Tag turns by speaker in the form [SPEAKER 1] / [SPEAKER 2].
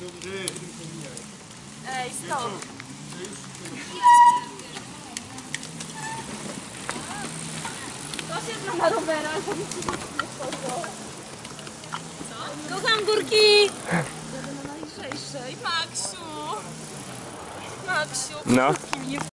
[SPEAKER 1] Ej, stop! Kto się zna na rowerach? Kocham górki! Jadę na najlżejszej. Maksiu! Maksiu!
[SPEAKER 2] No.